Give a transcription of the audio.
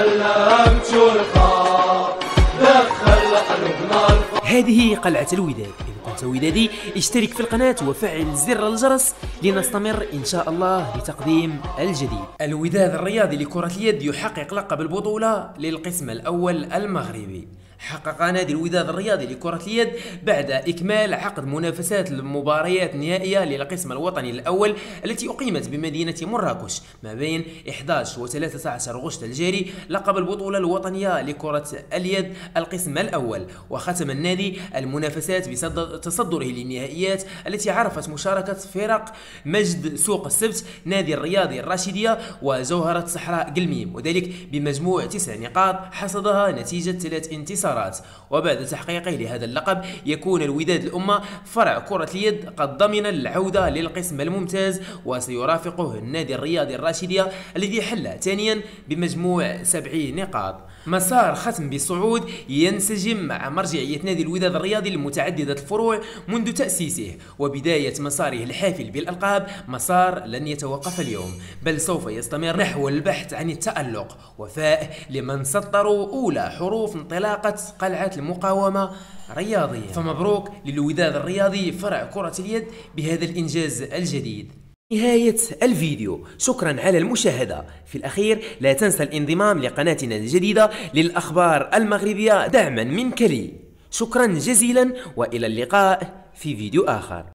علمت الخاء دخل قلوبنا. هذه قلعة الوداد. إن كنت ودادي اشترك في القناة وفعل زر الجرس لنستمر إن شاء الله لتقديم الجديد. الوداد الرياضي لكرة اليد يحقق لقب البطولة للقسم الأول المغربي. حقق نادي الوداد الرياضي لكرة اليد بعد إكمال عقد منافسات المباريات النهائية للقسم الوطني الأول التي أقيمت بمدينة مراكش ما بين 11 و 13 غشت الجاري لقب البطولة الوطنية لكرة اليد القسم الأول. وختم النادي المنافسات بتصدره للنهائيات التي عرفت مشاركة فرق مجد سوق السبت، نادي الرياضي الراشدية، وجوهرة صحراء قلميم، وذلك بمجموع 9 نقاط حصدها نتيجة 3 انتصارات. وبعد تحقيقه لهذا اللقب يكون الوداد الأمة فرع كرة اليد قد ضمن العودة للقسم الممتاز، وسيرافقه النادي الرياضي الراشدية الذي حل ثانيا بمجموع 7 نقاط. مسار ختم بالصعود ينسجم مع مرجعية نادي الوداد الرياضي المتعددة الفروع منذ تأسيسه، وبداية مساره الحافل بالألقاب مسار لن يتوقف اليوم، بل سوف يستمر نحو البحث عن التألق، وفاء لمن سطروا أولى حروف انطلاقة قلعة المقاومة رياضية. فمبروك للوداد الرياضي فرع كرة اليد بهذا الإنجاز الجديد. نهاية الفيديو، شكرا على المشاهدة. في الأخير لا تنسى الانضمام لقناتنا الجديدة للأخبار المغربية دعما منك لي. شكرا جزيلا وإلى اللقاء في فيديو آخر.